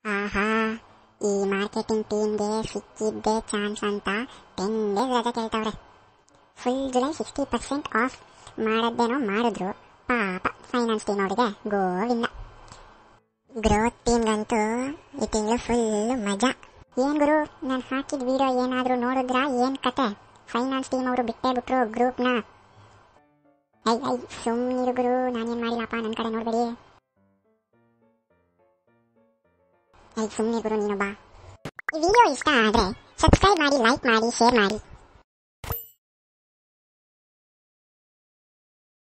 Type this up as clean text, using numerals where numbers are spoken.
ಆಹಾ, ಈ ಮಾರ್ಕೆಟಿಂಗ್ ಟೀಮ್ಗೆ ಸಿಕ್ಕಿದ್ದೆ ಚಾನ್ಸ್ ಅಂತ 10 ಡೇಸ್ ರಜೆ ಕೇಳ್ತವ್ರೆ. ಫುಲ್ ಜುಲೈ 60% ಆಫ್ ಮಾಡದ್ದೇನೋ ಮಾಡಿದ್ರು. ಪಾಪ ಫೈನಾನ್ಸ್ ಟೀಮ್ ಅವರಿಗೆ ಗೋವಿಂದ. ಗ್ರೋತ್ ಟೀಮ್ಗಂತೂ ಈ ತಿಂಗಳು ಫುಲ್ ಮಜಾ. ಏನ್ ಗುರು, ನಾನು ಹಾಕಿದ ವಿಡಿಯೋ ಏನಾದರೂ ನೋಡಿದ್ರಾ? ಏನ್ ಕತೆ? ಫೈನಾನ್ಸ್ ಟೀಮ್ ಅವರು ಬಿಟ್ಟೇ ಬಿಟ್ರು ಗ್ರೂಪ್ನ. ಐ ಸುಮ್ಮನಿರು ಗುರು, ನಾನೇನು ಮಾಡಿಲ್ಲಪ್ಪ, ನನ್ನ ಕಡೆ ನೋಡಬೇಡಿ. ಸುಮ್ಮನೆ ಗುರು ನೀನೊಬ್ಬ. ಈ ವಿಡಿಯೋ ಇಷ್ಟ ಆದರೆ ಸಬ್ಸ್ಕ್ರೈಬ್ ಮಾಡಿ, ಲೈಕ್ ಮಾಡಿ, ಶೇರ್ ಮಾಡಿ.